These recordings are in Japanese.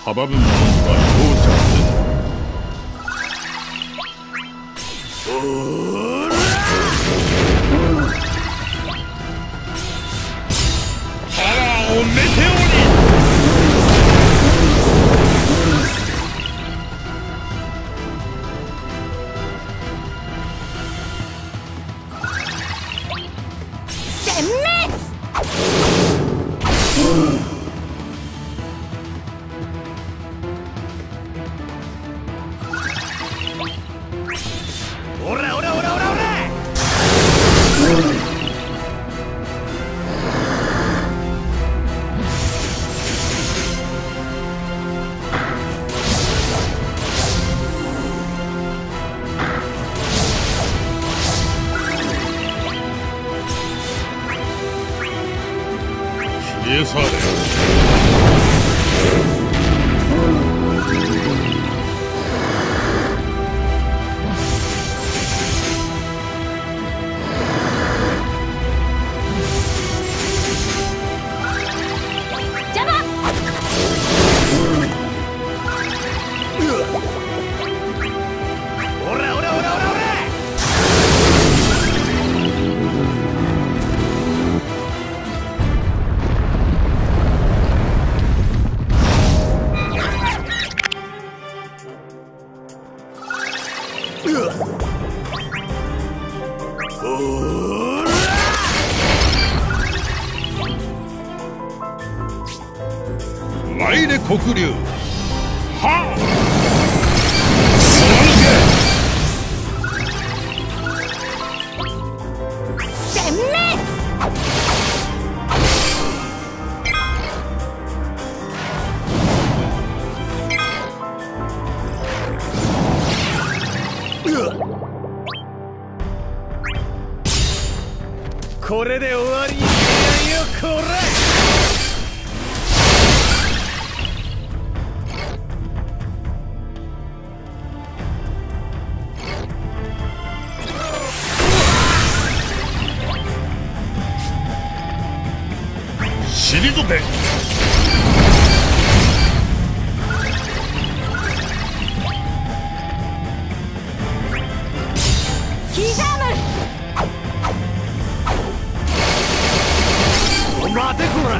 阻む者には容赦せぬ。パワーをメテオに。 殲滅。 オラオラオラオラオラ。 消え去れ。参れ黒竜。はあ。 これで終わりにしないよ、こら。 退け。 待てこら。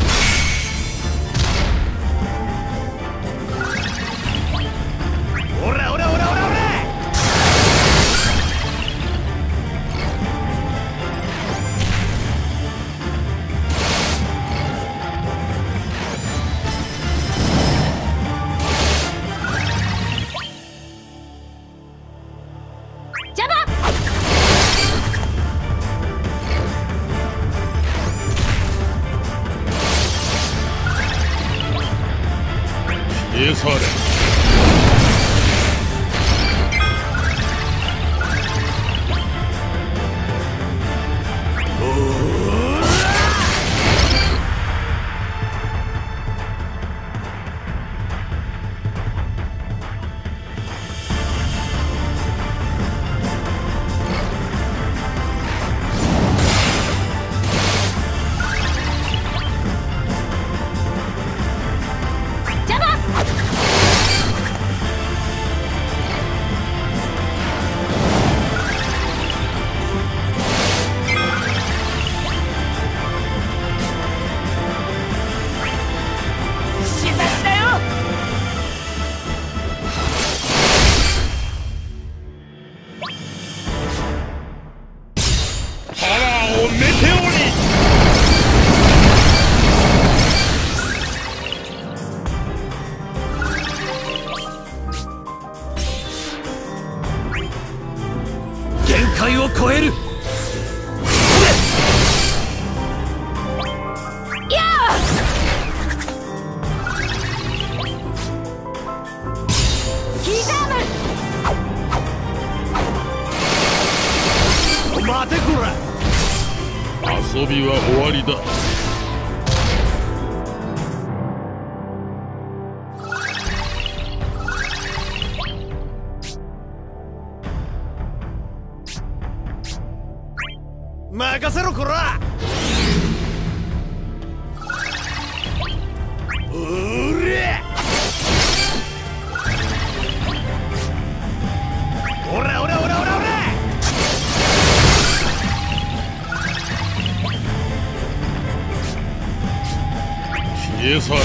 オラオラオラオラオラ。 邪魔。 消え去れ。パワーをメテオに。 限界を超える。待てこら。 遊びは終わりだ。 任せろこら。おりゃ。 消え去れ。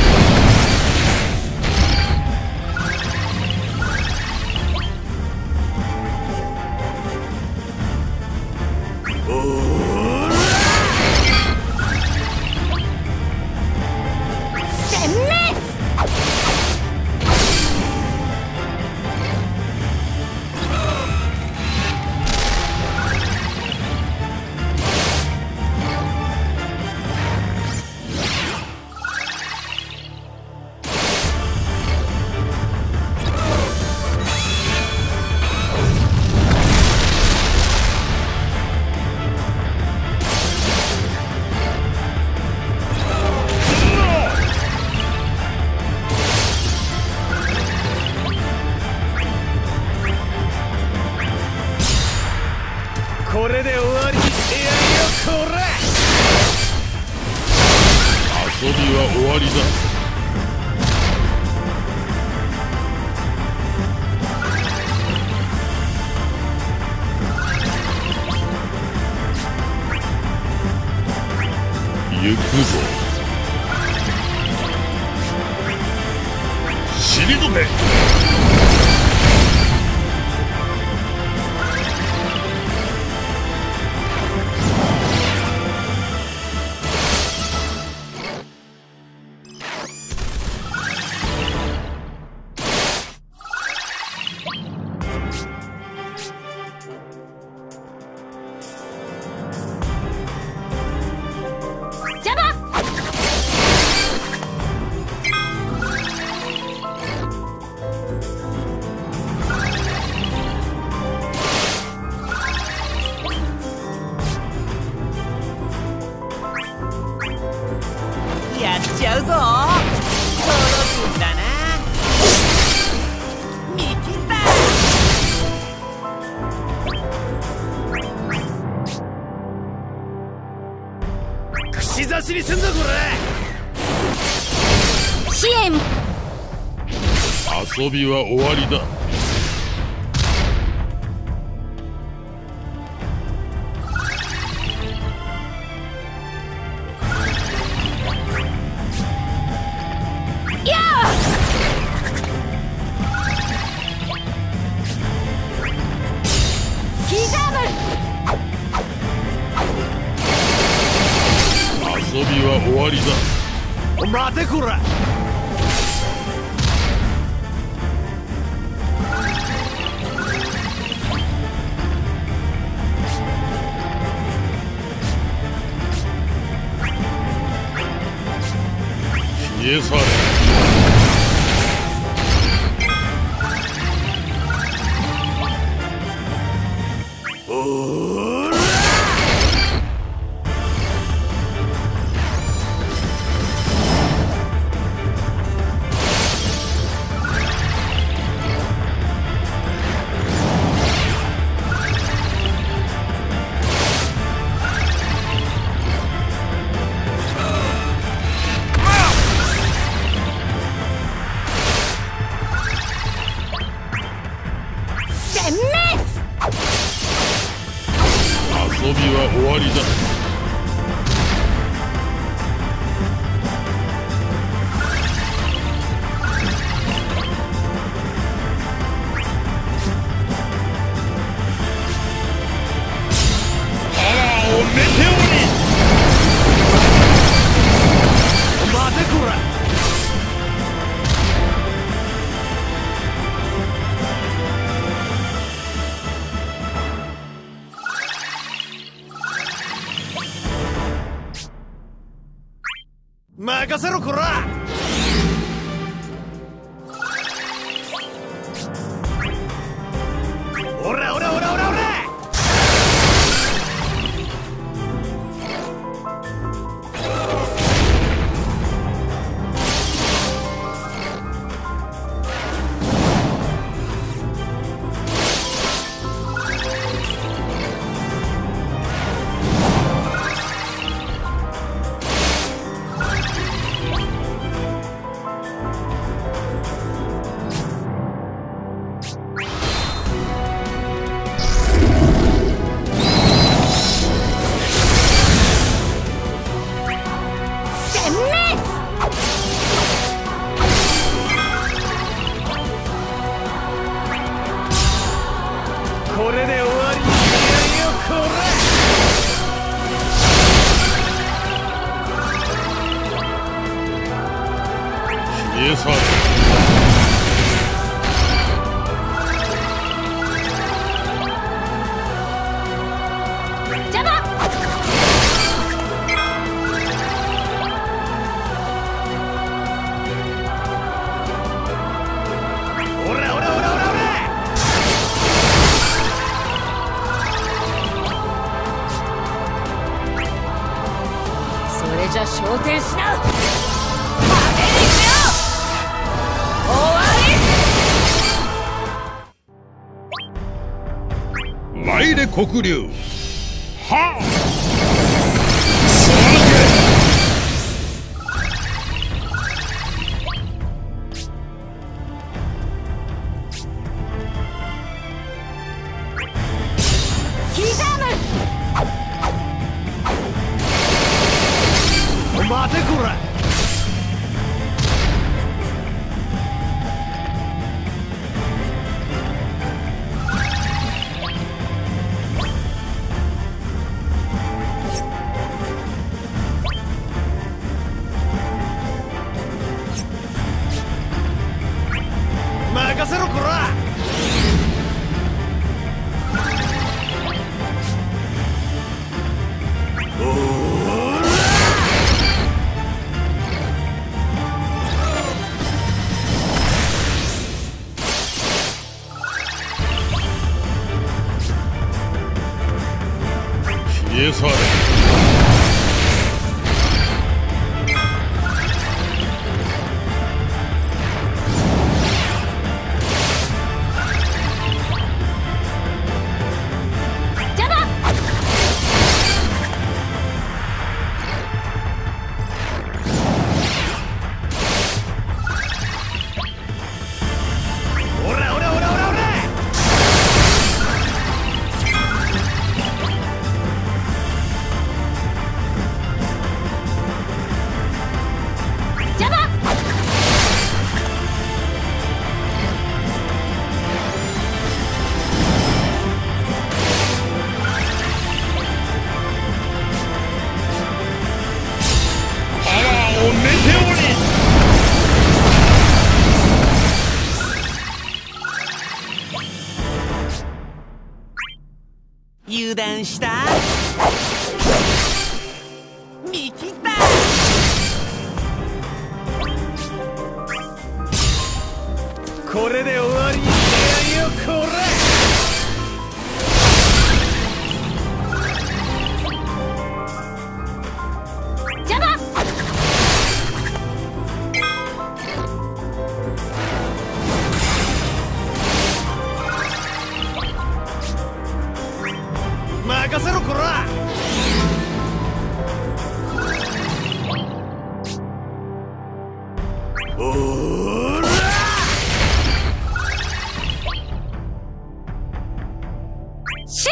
これで終わり。いやいやこら。 遊びは終わりだ。行くぞ。退け。 邪魔。 やっちゃうぞ。届くんだな。見切った。 串刺しにすんぞこ支援。 遊びは終わりだ。 やあ。刻む。 遊びは終わりだ。 ら。待てこら。 消え去れ。 殲滅。 遊びは終わりだ。パワーをメテオに。 待てこら。任せろこら。おらおらおらおらおら。 消え去れ。 邪魔。 オラオラオラオラオラ。 それじゃ昇天しなう。派手にしよう。終わり。 参れ黒竜。はっ。 キーザーム。 待てこら。任せろこら。 消え去れ。 邪魔。 オラオラオラオラオラ。 邪魔。 パワーをメテオに。 油断した。見切った。 これで終わりにしてやるよこら。 邪魔。 任せろこら。おら。 し。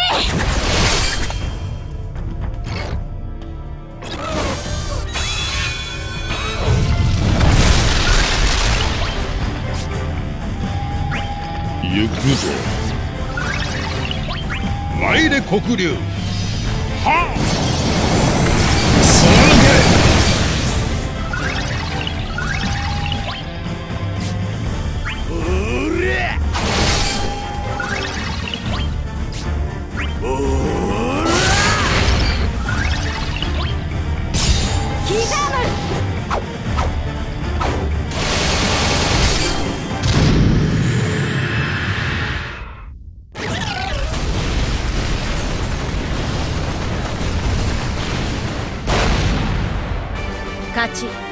行くぞ。参れ黒竜。はっ。 キーザーム。勝ち。